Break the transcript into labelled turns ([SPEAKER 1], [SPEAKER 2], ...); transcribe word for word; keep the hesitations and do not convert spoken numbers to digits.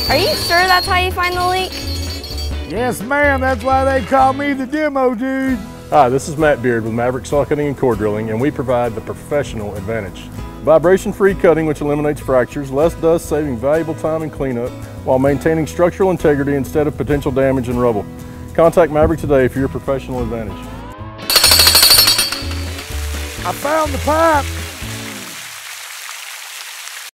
[SPEAKER 1] Are you sure that's how you find the leak?
[SPEAKER 2] Yes, ma'am. That's why they call me the demo dude.
[SPEAKER 3] Hi, this is Matt Beard with Maverick Saw Cutting and Core Drilling, and we provide the professional advantage. Vibration-free cutting, which eliminates fractures, less dust, saving valuable time and cleanup, while maintaining structural integrity instead of potential damage and rubble. Contact Maverick today for your professional advantage.
[SPEAKER 2] I found the pipe.